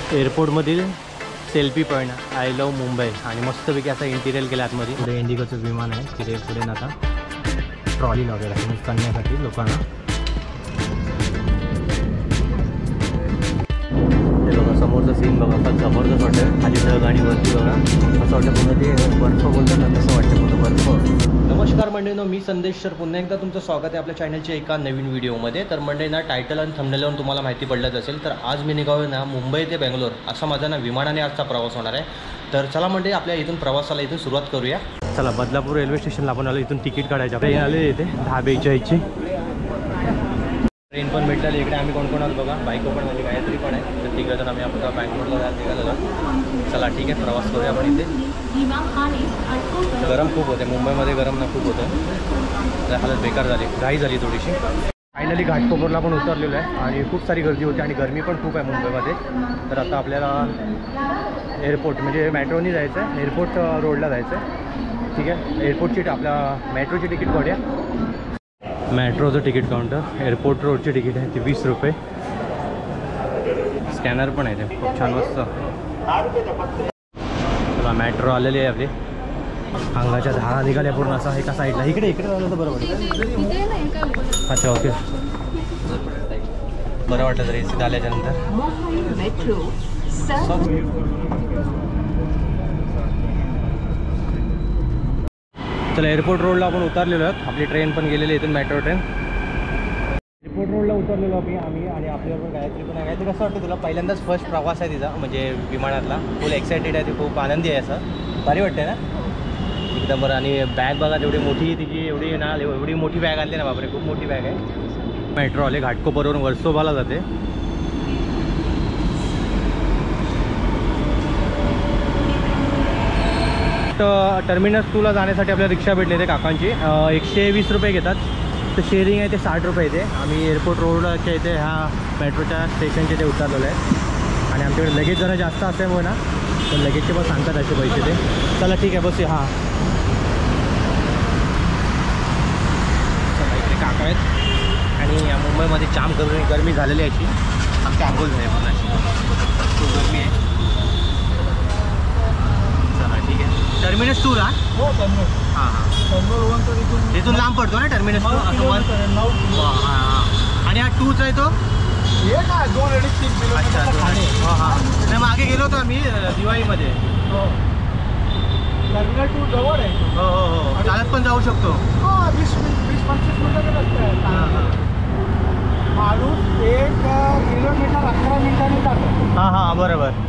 एअरपोर्टमधील selfie point, I love Mumbai. आणि मस्तपैकी असा इंटिरियर केला आतमध्ये. पुढे इंडिगोचं विमान आहे, तिथे पुढे ना आता ट्रॉली वगैरे आहे करण्यासाठी लोकांना. ते बघा समोरचं सीन बघा, फार जबरदस्त वाटतं. खाली ढग आणि वरती बघा असं वाटतं पूर्ण ते बर्फ बोलतात ना तसं वाटतं पूर्ण बर्फ. नमस्कार मंडळींनो, मी संदेश सर. पुन्हा एकदा तुमचं स्वागत आहे आपल्या चॅनलच्या एका नवीन व्हिडिओमध्ये. तर मंडळींना टायटल आणि थंबनेलवरून तुम्हाला माहिती पडलंच असेल, तर आज मी निघालो ना मुंबई ते बेंगलोर असा माझा ना विमानाने आजचा प्रवास होणार आहे. तर चला मंडळी आपल्या इथून प्रवासाला इथून सुरुवात करूया. चला बदलापूर रेल्वे स्टेशनला आपण आलो. इथून तिकीट काढायचं आपल्या आले इथे 10:42ची ट्रेन पण भेटलेली. इकडे आम्ही कोण कोण आहोत बघा, बायको पण म्हणजे गायत्री पण आहे. तर तिकडे तर आम्ही आपला बँगलोरला जायला निघालेलो. चला ठीक आहे, प्रवास करूया आपण. इथे गरम खूप होते मुंबईमध्ये, गरम ना खूप होतं. हालत बेकार झाली, घाई झाली थोडीशी. फायनली घाटकोपरला पण उतरलेलो आहे आणि खूप सारी गर्दी होती आणि गरमी पण खूप आहे मुंबईमध्ये. तर आता आपल्याला एअरपोर्ट म्हणजे मेट्रोनी जायचं आहे, एअरपोर्ट रोडला जायचं आहे. ठीक आहे, एअरपोर्टची आपल्या मेट्रोची तिकीट काढूया. मेट्रोचं तिकीट काउंटर, एअरपोर्ट रोडची तिकीट आहे ती 20 रुपये. स्कॅनर पण आहे ते, खूप छान मस्त. चला मेट्रो आलेली आहे आपली. अंगाच्या झाडा निघाल्या पूर्ण असा एका साईडला. इकडे झालं तर बरोबर. अच्छा ओके, बरं वाटलं तरी इथे आल्याच्यानंतर. चला एअरपोर्ट रोडला आपण उतरलेलो आहोत. आपली ट्रेन पण गेलेली इथून, मेट्रो ट्रेन. एअरपोर्ट रोडला उतरलेलो आम्ही आणि आपल्यावर पण गायत्री पण आहे. गायत्री कसं वाटतं तुला? पहिल्यांदाच फर्स्ट प्रवास आहे तिचा म्हणजे विमानातला. फुल एक्सायटेड आहे ती, खूप आनंदी आहे. असं भारी वाटतं ना एकदम. बरं आणि बॅग बघा तेवढी मोठी तिची, एवढी ना एवढी मोठी बॅग आणली ना बापरे, खूप मोठी बॅग आहे. मेट्रो आले घाटकोपरवरून वर्सोवाला जाते. टर्मिनस 2ला जाण्यासाठी आपल्याला रिक्षा भेटले ते काकांची. 120 रुपये घेतात. तर शेअरिंग आहे ते 60 रुपये येते. आम्ही एअरपोर्ट रोडच्या इथे ह्या मेट्रोच्या स्टेशनच्या इथे उतरलेलो आहे. आणि आमच्याकडे लगेज जरा जास्त असल्यामुळे ना तर लगेजचे पण सांगतात असे पैसे ते. चला ठीक आहे बस. हां चला इकडे काका आहेत. आणि मुंबईमध्ये जाम गरमी झालेली आहे अशी. आमची आंघोळ झाली पण अशी खूप गरमी आहे. चला ठीक आहे. टर्मिनस 2ला हो टर्मिनस. हां हां इथून लांब पडतो ना टर्मिनस 2. आणि हा 2चा आहे तो. अच्छा हां हां नाही मागे गेलो होतो आम्ही दिवाळीमध्ये. टर्मिनल 2 जवळ आहे. हो हो हो चालत पण जाऊ शकतो. 20-25 मिनिटाचं रस्ता आहे. माणूस 1 किलोमीटर 11 मिनिटांनी जातो. हां हां बरोबर.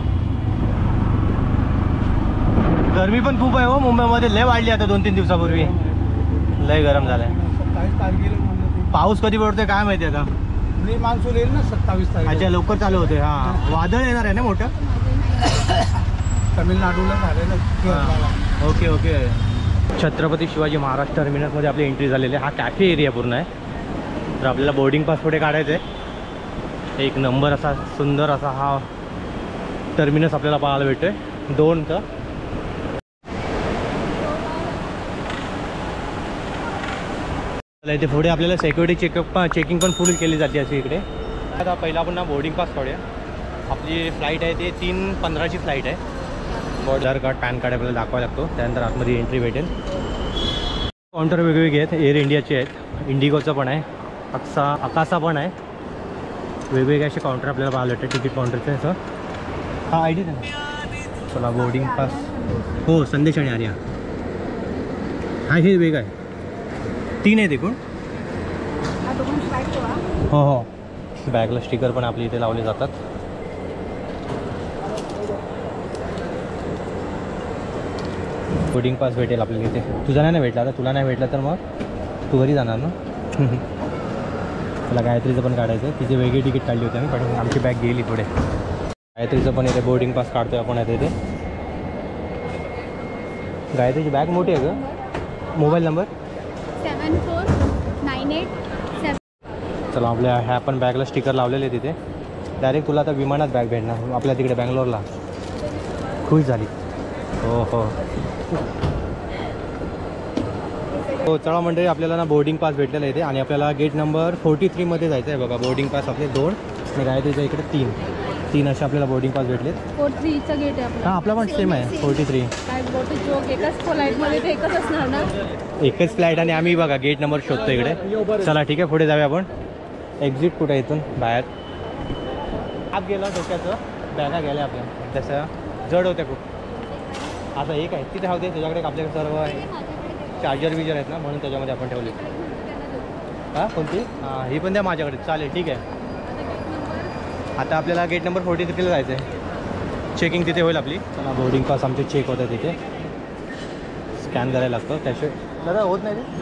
गरमी पण खूप आहे हो मुंबईमध्ये, लय वाढली आता 2-3 दिवसापूर्वी. लय गरम झालं आहे. 27 तारखेला पाऊस कधी पडतोय काय माहिती आता. प्री मान्सून येईल ना 27 तारखेला. अच्छा लवकर चालू होते. हां वादळ येणार आहे ना मोठं. तमिळनाडूला झालेलं. Okay okay. छत्रपती शिवाजी महाराज टर्मिनसमध्ये आपली एंट्री झालेली आहे. हा कॅफे एरिया पूर्ण आहे. तर आपल्याला बोर्डिंग पास पुढे काढायचं आहे. एक नंबर असा सुंदर असा हा टर्मिनस आपल्याला पाहायला भेटतोय 2चा. इथे पुढे आपल्याला सिक्युरिटी चेकिंग पण फुल केली जाते अशी इकडे. आता पहिला आपण ना बोर्डिंग पास काढूया. आपली फ्लाईट आहे ते 3:15ची फ्लाईट आहे. आधार कार्ड पॅन कार्ड आपल्याला दाखवायला लागतो, त्यानंतर आतमध्ये एंट्री भेटेल. काउंटर वेगवेगळे आहेत. एअर इंडियाचे आहेत, इंडिगोचं पण आहे, अकासा पण आहे. वेगवेगळे असे काउंटर आपल्याला पाहायला भेटते तिकीट काउंटरचे. असं हा आय डी ना. चला बोर्डिंग पास. हो संदेश आणि आर्या. हा हे वेगळं आहे. 3 आहेत एकूण. हो हो बॅगला स्टिकर पण आपल्या इथे लावले जातात. बोर्डिंग पास भेटेल आपल्याला इथे. तुझा नाही भेटला आता, तुला नाही भेटला तर मग तू घरी जाणार ना. तुला गायत्रीचं पण काढायचं आहे. तिची वेगळी तिकीट काढली होती आम्ही, पण आमची बॅग गेली पुढे. गायत्रीचं पण इथे बोर्डिंग पास काढतोय आपण इथे. गायत्रीची बॅग मोठी आहे का? Mobile number 7498. चला आपल्या ह्या पण बॅगला स्टिकर लावलेले तिथे. डायरेक्ट तुला आता विमानात बॅग भेटणार आपल्या तिकडे बँगलोरला. खुश झाली. हो हो हो. चला मंडळी आपल्याला ना बोर्डिंग पास भेटलेला इथे आणि आपल्याला गेट नंबर 43 मध्ये जायचं आहे बघा. बोर्डिंग पास आपले 2 आणि गायत्रीच्या इकडे 3. 3 असे आपल्याला बोर्डिंग पास भेटलेत. 43चा गेट आहे आपला. हां आपला पण सेम आहे 43. काय बोट जोक एकाच फ्लाईटमध्ये ते एकच असणार ना. एकच फ्लाईट आणि आम्ही बघा गेट नंबर शोधतो इकडे. चला ठीक आहे पुढे जाऊया आपण. एक्झिट कुठे इथून बाहेर आत गेलो डोक्याचं बॅगा गेल्या आपल्या तसं जड होत्या खूप. आता एक आहे तिथे हवते त्याच्याकडे आपल्याकडे सर्व चार्जर विजर आहेत ना म्हणून त्याच्यामध्ये आपण ठेवले. हां कोणती हां ही पण द्या माझ्याकडे चालेल ठीक आहे. आता आपल्याला गेट नंबर 43ला जायचं आहे. चेकिंग तिथे होईल आपली. चला बोर्डिंग पास आमचे चेक होतं तिथे स्कॅन करायला लागतं त्याशिवाय दादा होत नाही ते.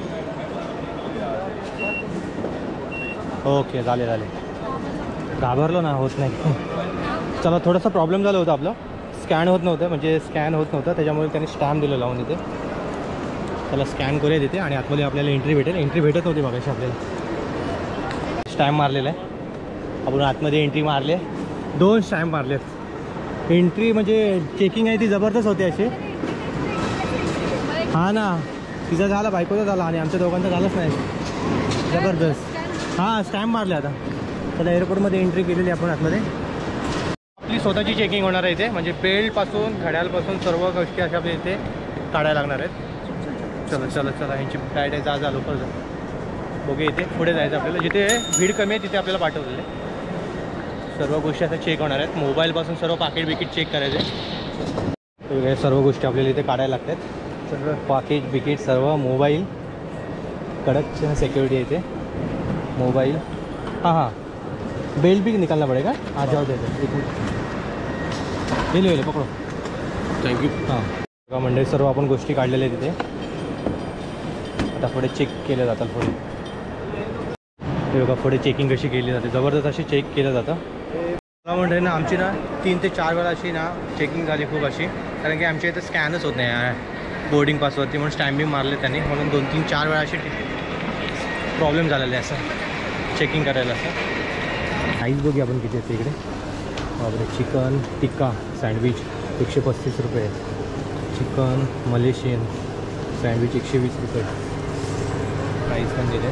ओके झाले घाबरलो ना होत नाही. चला थोडासा प्रॉब्लेम झाला होता आपलं स्कॅन होत नव्हतं म्हणजे स्कॅन होत नव्हतं त्याच्यामुळे त्यांनी स्टॅम्प दिलं लावून तिथे. त्याला स्कॅन करूया तिथे आणि आतमध्ये आपल्याला एंट्री भेटेल. एंट्री भेटत नव्हती मागाशी आपल्याला. स्टॅम्प मारलेला आहे आपण आतमध्ये एंट्री मारले 2 स्टॅम्प मारलेत. एंट्री म्हणजे चेकिंग आहे ती जबरदस्त होते अशी. हां ना तिचा झाला बायकोचा झाला आणि आमच्या दोघांचा झालंच नाही जबरदस्त. हां स्टॅम्प मारले आता. तर एअरपोर्टमध्ये एंट्री केलेली आपण आतमध्ये. आपली स्वतःची चेकिंग होणार आहे इथे म्हणजे बेल्टपासून घड्याळपासून सर्व गोष्टी अशा आपल्या इथे काढायला लागणार आहेत. चला ह्यांची फ्लाईट आहे जा लवकर जा. बघूया इथे पुढे जायचं आपल्याला जिथे भीड कमी आहे तिथे आपल्याला पाठवलेलं आहे. सर्व गोष्टी आता चेक होणार आहेत. मोबाईलपासून सर्व पाकिट बिकीट चेक करायचे. वेगळ्या सर्व गोष्टी आपल्याला इथे काढायला लागतात. सर्व पाकिट बिकीट सर्व मोबाईल कडक सिक्युरिटी आहे इथे. मोबाईल हां बेल्ट भी निकालना पडेगा. हां जाऊ दे येईल पकडो थँक्यू. हां मंडळी सर्व आपण गोष्टी काढलेल्या आहेत तिथे. आता पुढे चेक केलं जातात पुढे. हे बघा पुढे चेकिंग कशी केली जाते जबरदस्त अशी चेक केलं जातं. मला म्हणते ना आमची ना 3 ते 4 वेळा अशी ना चेकिंग झाली खूप अशी कारण की आमच्या इथं स्कॅनच होत नाही बोर्डिंग पासवरती म्हणून स्टॅम्पिंग मारले त्यांनी म्हणून 2, 3, 4 वेळा अशी प्रॉब्लेम झालेला आहे असं चेकिंग करायला. असं प्राईस बघूया आपण किती असते इकडे. बापरे चिकन टिक्का सँडविच 135 रुपये. चिकन मलेशियन सँडविच 120 रुपये प्राईस पण दिले.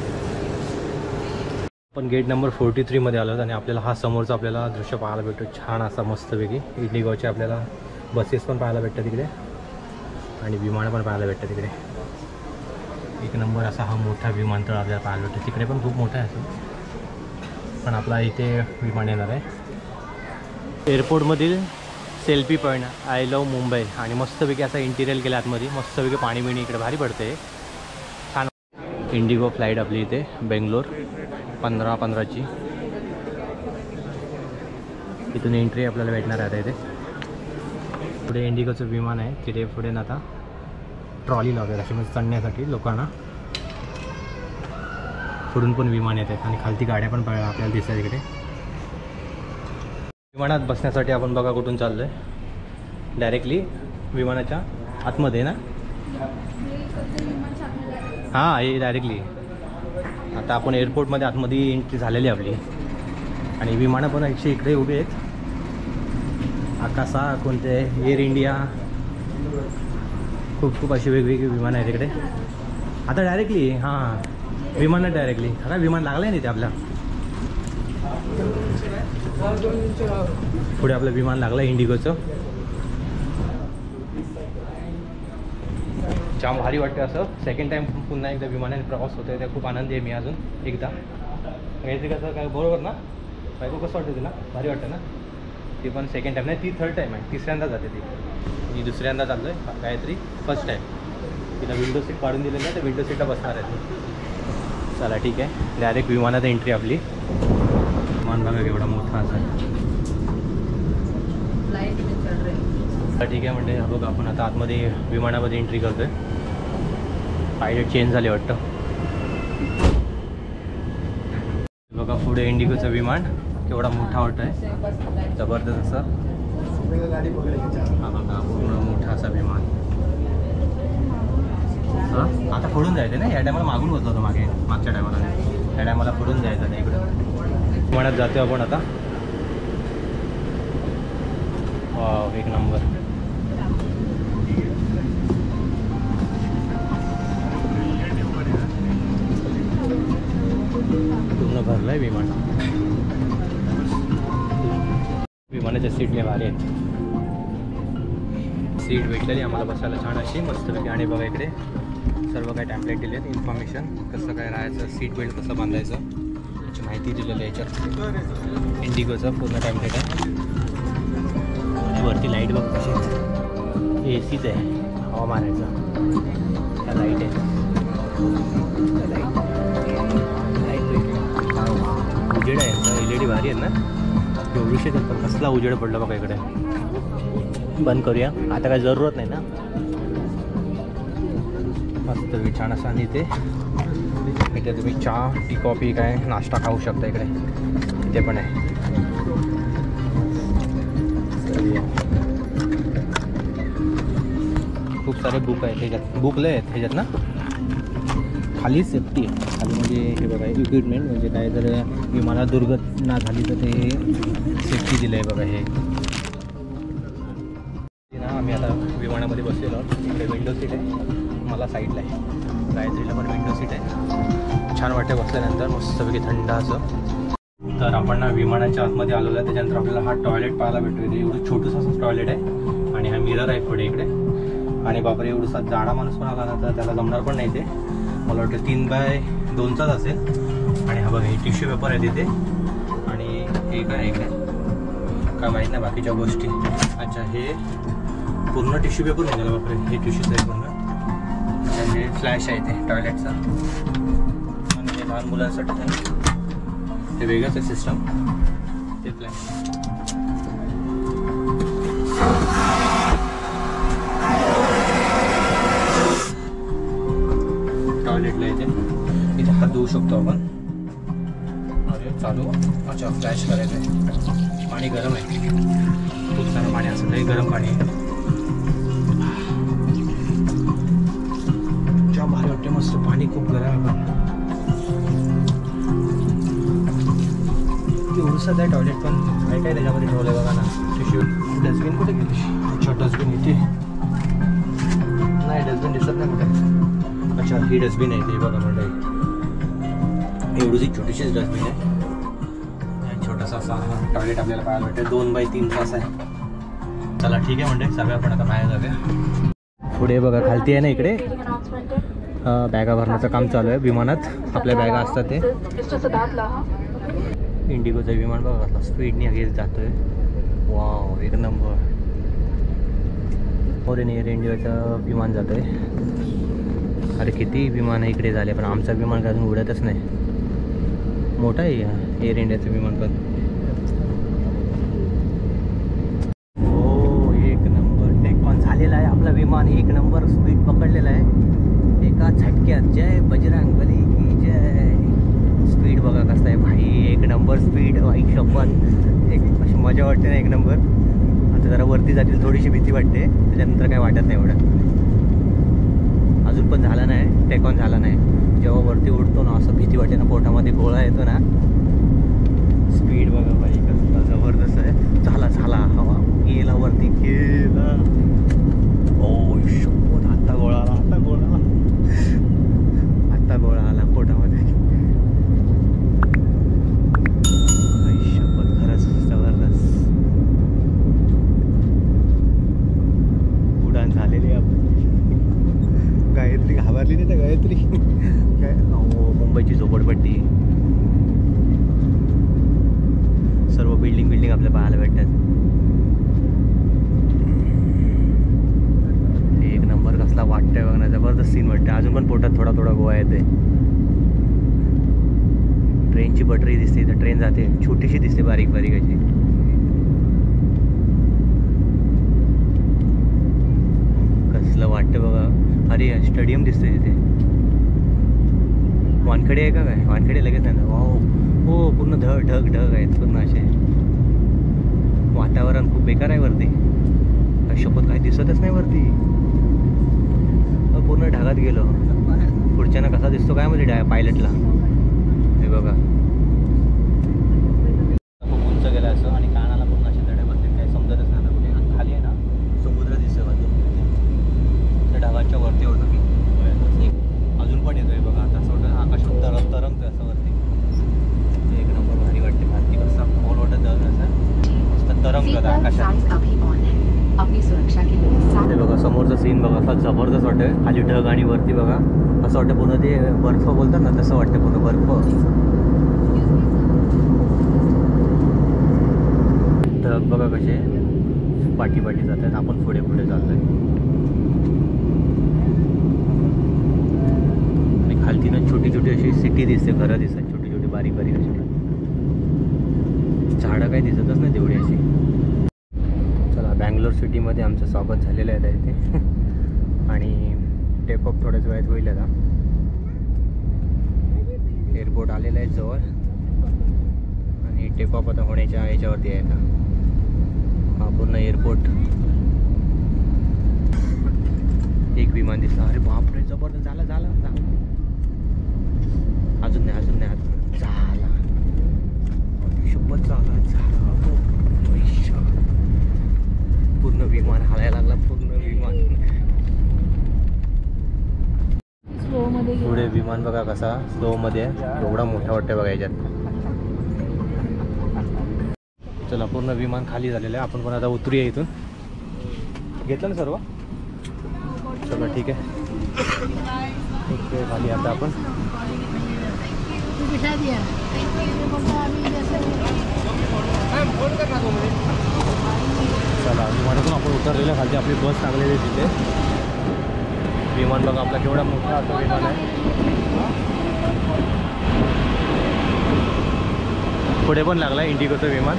आपण गेट नंबर 43मध्ये आलो आणि आपल्याला हा समोरचा आपल्याला दृश्य पाहायला भेटतो छान असा मस्तपैकी. इंडिगोचे आपल्याला बसेस पण पाहायला भेटतात तिकडे आणि विमानं पण पाहायला भेटतात तिकडे. एक नंबर असा हा मोठा विमानतळ आपल्याला पाहायला भेटतो. तिकडे पण खूप मोठा आहे असं पण आपला इथे विमान येणार आहे. एअरपोर्टमधील selfie point I love Mumbai आणि मस्तपैकी असा इंटिरियर केला आतमध्ये मस्तपैकी पाणी बिणी इकडे भारी पडते छान. इंडिगो फ्लाईट आपली इथे बेंगलोर 15:15ची. इथून एंट्री आपल्याला भेटणार आहे आता इथे. पुढे इंडिगोचं विमान आहे तिथे पुढे ना आता ट्रॉली लावतात अशी म्हणजे चढण्यासाठी लोकांना. पुढून पण विमान येत आहेत आणि खालती गाड्या पण आपल्याला दिसतात इकडे. विमानात बसण्यासाठी आपण बघा कुठून चाललो आहे डायरेक्टली विमानाच्या आतमध्ये ना. हां हे डायरेक्टली आता आपण एअरपोर्टमध्ये आतमध्ये एंट्री झालेली आपली आणि विमानं पण अशी इकडे उभे आहेत. आकाशा कोणते एअर इंडिया खूप अशी वेगवेगळी विमानं आहेत इकडे. आता डायरेक्टली हां विमानात डायरेक्टली आता विमान लागलं आहे नाही ते आपल्या पुढे आपलं विमान लागलं इंडिगोचं. जाम भारी वाटतं असं सेकंड टाईम पुन्हा एकदा विमानाने प्रवास होतो आहे. त्या खूप आनंदी आहे मी अजून एकदा. काहीतरी कसं काय बरोबर ना बायको कसं वाटतं तुला भारी वाटतं ना. ती पण सेकंड टाईम नाही ती थर्ड टाईम आहे. तिसऱ्यांदा जाते ती. मी दुसऱ्यांदा चाललो आहे गायत्री फर्स्ट टाईम. तिला विंडो सीट काढून दिलेलं आहे तर विंडो सीटला बसणार आहे ती. चला ठीक आहे डायरेक्ट विमानात एंट्री आपली. विमान बघा एवढा मोठा असा ठीक आहे म्हणजे बघा आपण आता आतमध्ये विमानामध्ये एंट्री करतोय. पायलट चेंज झाले वाटतं. बघा पुढे इंडिगोचं विमान केवढा मोठा वाटतं आहे जबरदस्त असं. हा बघा पूर्ण मोठा असा विमान. हां आता पुढून जायचं ना या टायमाला मागून बसलो होतो मागच्या टायमाला. त्या टायमाला पुढून जायचं नाही इकडं विमानात जातो आपण आता. वाव एक नंबर. पूर्ण भरलं आहे विमान. इकडचे सीट लय भारी आहेत. सीट भेटलेली आम्हाला बसायला छान अशी मस्तपैकी. आणि बघा इकडे सर्व काही टॅम्पलेट दिले आहेत, इन्फॉर्मेशन कसं काय राहायचं, सीट बेल्ट कसं बांधायचं याची माहिती दिलेली आहे याच्यात. इंडिगोचं पूर्ण टॅम्पलेट आहे. वरती लाईट बघ कशी ए सीच आहे, हवा मारायचं. त्या लाईट आहे, उजेड आहे. LED भारी आहेत ना, एवढीशे पण कसला उजेड पडला बघा इकडे. बंद करूया आता, काय जरूरत नाही ना. मस्त छान असं. आणि इथे तुम्ही चहा टी कॉफी काय नाश्ता खाऊ शकता इकडे. इथे पण आहे. खूप सारे बुक आहेत ह्याच्यात, बुक लय आहेत ह्याच्यात ना. खाली सेफ्टी आहे, खाली म्हणजे हे बघा इक्विपमेंट, म्हणजे काय जर विमानाला दुर्घटना झाली तर ते सेफ्टी दिलं आहे बघा. हे ना आम्ही आता विमानामध्ये बसलेलो आहोत. इकडे विंडो सीट आहे, मला साईडला आहे. गायत्रीला पण विंडो सीट आहे. छान वाटते बसल्यानंतर, मस्तपैकी थंड असं. तर आपण ना विमानाच्या आतमध्ये आलेलो आहे. त्याच्यानंतर आपल्याला हा टॉयलेट पाहायला भेटतो. इथे एवढं छोटंसं असं टॉयलेट आहे आणि हा मिरर आहे पुढे इकडे. आणि बापरे एवढंसा जाडा माणूस पण आला ना तर त्याला जमणार पण नाही. ते मला वाटतं 3x2चाच असेल. आणि हा बघा हे टिश्यू पेपर आहे तिथे. आणि हे काय इकडे काय माहीत नाही बाकीच्या गोष्टी. अच्छा हे पूर्ण टिश्यू पेपर निघाला बापरे. हे टिश्यूच आहे पूर्ण. हे फ्लॅश आहे ते टॉयलेटचा. आणि ते लहान मुलांसाठी आहे, ते वेगळंच आहे सिस्टम. ते फ्लॅश टॉयलेटला येते. इथे हात धुवू शकतो आपण. अरे चालू. अच्छा फ्लॅश करायचं आहे. पाणी गरम आहे, खूप सारं पाणी असं लई गरम पाणी आहे. जाम भारी वाटते, मस्त पाणी खूप गरम आहे. पण एवढंसं आहे टॉयलेट पण काय काय त्याच्यामध्ये ठेवलं बघा ना. टिश्यू. डस्टबिन कुठे गेली? अच्छा डस्टबिन इथे नाही, डस्टबिन दिसत नाही कुठे. अच्छा ही डस्टबिन आहे ते बघा मंडळी. एवढीशी छोटीशीच डस्टबिन आहे. छोटासा असा टॉयलेट आपल्याला पाहायला भेटेल. 2x3 तास आहे. चला ठीक आहे मंडळी, सगळं आपण आता बाहेर जाऊया. पुढे बघा खालती आहे ना इकडे बॅगा भरण्याचं काम चालू आहे. विमानात आपल्या बॅगा असतात ते. इंडिगोचं विमान बघा कसला स्पीडने घेत जातोय. वाव एक नंबर. फॉरेन एअर इंडियाचं विमान जात आहे. अरे किती विमान इकडे झाले, पण आमचं विमान अजून उडतच नाही. मोठं आहे एअर इंडियाचं विमान पण. हो एक नंबर टेक ऑन झालेला आहे आपलं विमान. एक नंबर स्पीड पकडलेला आहे एका झटक्यात. जय बजरंग बली की जय. स्पीड बघा कसं आहे भाई, एक नंबर स्पीड. भाई शपथ एक अशी मजा वाटते ना एक नंबर. आता जरा वरती जातील थोडीशी भीती वाटते, त्याच्यानंतर काय वाटत नाही एवढं. अजून पण झाला नाही, टेक ऑन झाला नाही. जेव्हा वरती उडतो ना असं भीती वाटते ना, पोटामध्ये गोळा येतो ना. स्पीड बघा भाई कसं जबरदस्त आहे. झाला हवा गेला वरती गेला. ओ शपथ आता गोळा आला, आता गोळा आला पोटामध्ये. शपथ खरंच जबरदस्त उडान झालेली आपण. गायत्री घाबरली नाही तर गायत्री काय. मुंबईची झोपडपट्टी, सर्व बिल्डिंग आपल्याला पाहायला भेटतात. एक नंबर कसला वाटतंय बघ ना, जबरदस्त सीन वाटतं. अजून पण पोटात थोडा गोवा येते. ट्रेनची बटरी दिसते, तर ट्रेन जाते, छोटीशी दिसते बारीक अशी. कसलं वाटतं बघा. अरे स्टेडियम दिसतंय तिथे. वानखडे आहे का काय? वानखडे लगेच नाही. हो पूर्ण ढग आहेत पूर्ण असे. वातावरण खूप बेकार आहे वरती. शपथ काही दिसतच नाही वरती. पूर्ण ढगात गेलो. पुढच्यानं कसा दिसतो काय म्हणजे पायलटला. हे बघा खूप उंच गेला असं. आणि कानाला पूर्ण असे धडे बसले, काही समजतच नाही. कुठे खाली आहे ना समुद्र दिसतोय बाजू. त्या ढगाच्या वरती होतो मी. अजून पण येतोय बघा. आता असं वाटतं आकाशात तरंगतोय असं वरती. एक नंबर भारी वाटते. भारती कसा खोल वाटत असं मस्त तरंगत आकाश. साइड अभी ऑन है, अपनी सुरक्षा के लिए ते बघा समोरचं सीन बघा, असं जबरदस्त वाटतं. खाली ढग आणि वरती बघा असं वाटतं पूर्ण ते बर्फ बोलतात ना, तसं वाटतं पूर्ण बर्फ. ढग बघा कसे पाठी पाठी जातात, आपण पुढे पुढे चाललोय. आणि खालती ना छोटी छोटी अशी सिटी दिसते, घरं दिसतात छोटी छोटी बारीक बारीक अशी. झाडं काही दिसतच नाही तेवढी अशी. चला बँगलोर सिटीमध्ये आमचं स्वागत झालेलं आहे इथे. आणि टेकऑफ थोड्याच वेळात होईल आता. एअरपोर्ट आलेलं आहे जवळ आणि टेकऑफ आता होण्याच्या याच्यावरती आहे आता. हा पूर्ण एअरपोर्ट. एक विमान दिसलं. अरे बापरे जबरदस्त. झाला झाला झाला. अजून नाही अजून नाही अजून झाला. शपथ झाला झाला. पूर्ण विमान हालायला लागला. पूर्ण विमान स्लो मध्ये गेलं. पुढे विमान बघा कसा स्लो मध्ये आहे. एवढा मोठा वाटतं बघा याच्यात. चला पूर्ण विमान खाली झालेलं आहे. आपण पण आता उतरूया इथून. घेतलं ना सर्व. चला ठीक आहे. ओके खाली आता आपण. चला विमानातून आपण उतरलेलं. खाली आपली बस लागलेली आहे तिथे. विमान बघा आपला केवढा मोठा असं विमान आहे. पुढे पण लागला इंडिगोचं विमान.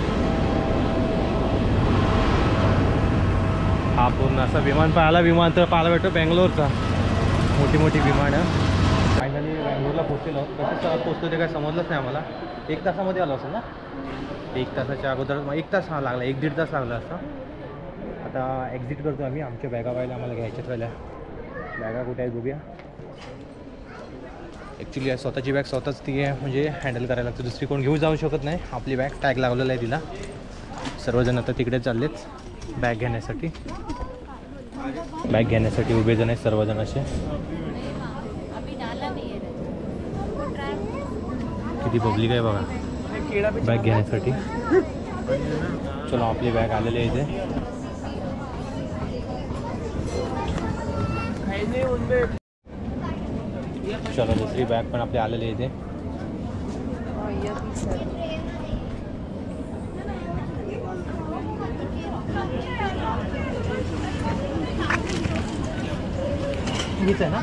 हा पूर्ण असं विमान विमानतळ पाहायला भेटतो बँगलोरचा. मोठी मोठी विमानं. फायनली बँगलोरला पोहोचलेलो. कसं पोहोचतो ते काय समजलंच नाही आम्हाला. 1 तासामध्ये आलो असेल ना. 1 तासाच्या अगोदर 1 तास हा लागला. 1-1.5 तास लागला असं. आता एक्झिट करतो आम्ही. आमच्या बॅगा व्हायला आम्हाला घ्यायच्याच राहिल्या. बॅगा कुठे आहेत बघूया. ॲक्च्युली स्वतःची बॅग स्वतःच ती म्हणजे हँडल करायला लागतं. दुसरी कोण घेऊन जाऊ शकत नाही. आपली बॅग टॅग लावलेला आहे तिला. सर्वजण आता तिकडे चाललेत बॅग घेण्यासाठी. बॅग घेण्यासाठी उभे जण आहेत सर्वजण असे. किती पब्लिक आहे बघा बॅग घेण्यासाठी. चलो आपली बॅग आलेली आहे इथे. चलो दुसरी बॅग पण आपली आलेली आहे इथे. हीच आहे ना.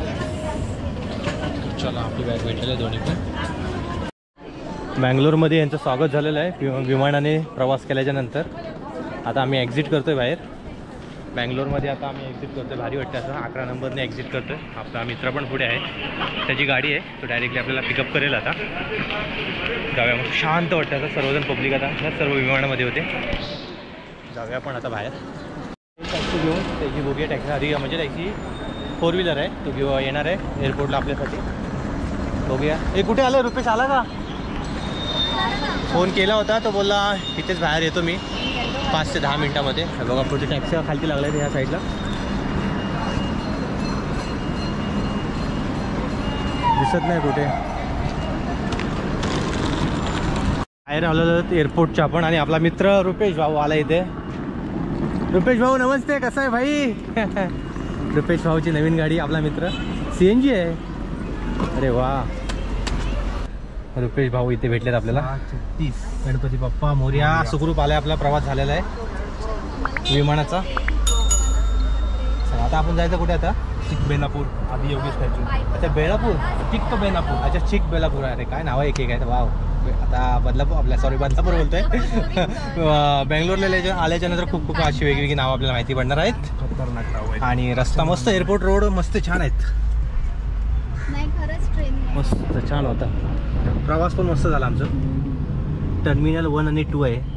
चला आपली बॅग भेटलेली आहे दोन्ही पण. बँगलोरमध्ये यांचं स्वागत झालेलं आहे विमानाने प्रवास केल्याच्या नंतर. आता आम्ही एक्झिट करतो आहे बाहेर बँगलोरमध्ये. आता आम्ही एक्झिट करतो आहे. भारी वाटतं असं. 11 नंबरने एक्झिट करतो आहे. आपला मित्र पण पुढे आहे. त्याची गाडी आहे. तो डायरेक्टली आपल्याला पिकअप करेल. आता जाऊया मग. शांत वाटतं आता. सर्वजण पब्लिक आता सर्व विमानामध्ये होते. जाऊया पण आता बाहेर. टॅक्सी घेऊन त्याची बघूया. टॅक्सी आधी म्हणजे टॅक्सी 4 व्हीलर आहे. तो घेऊ येणार आहे एअरपोर्टला आपल्यासाठी. बघूया. कुठे आलं रुपेश आला का. फोन केला होता. तो बोलला इथेच बाहेर येतो मी 5 ते 10 मिनटामध्ये. बघा पुढे टॅक्सी खालती लागल्या ह्या साईडला. दिसत नाही कुठे. बाहेर आलेलो एअरपोर्टच्या आपण. आणि आपला मित्र रुपेश भाऊ आला इथे. रुपेश भाऊ नमस्ते. कसं आहे भाई. रुपेश भाऊची नवीन गाडी. आपला मित्र CNG आहे. अरे वा. रुपेश भाऊ इथे भेटलेत आपल्याला. 36 गणपती बाप्पा मोरया. सुखरूप आलाय. आपला प्रवास झालेला आहे विमानाचा. आता आपण जायचं कुठे आता. चिक बेलापूर आधी योगी स्टॅच्यू. अच्छा बेलापूर. चिक बेलापूर. अच्छा चिक बेलापूर. अरे काय नाव आहे. एक आहे वाव. आता बदलापूर आपल्या बदलापूर बोलतोय. बँगलोरला आल्याच्या नंतर खूप खूप अशी वेगवेगळी नावं आपल्याला माहिती पडणार आहेत. खतरनाक नाव आहे. आणि रस्ता मस्त. एअरपोर्ट रोड मस्त छान आहेत. नाही खरंच ट्रेन मस्त छान होता. प्रवास पण मस्त झाला आमचं. टर्मिनल 1 आणि 2 आहे.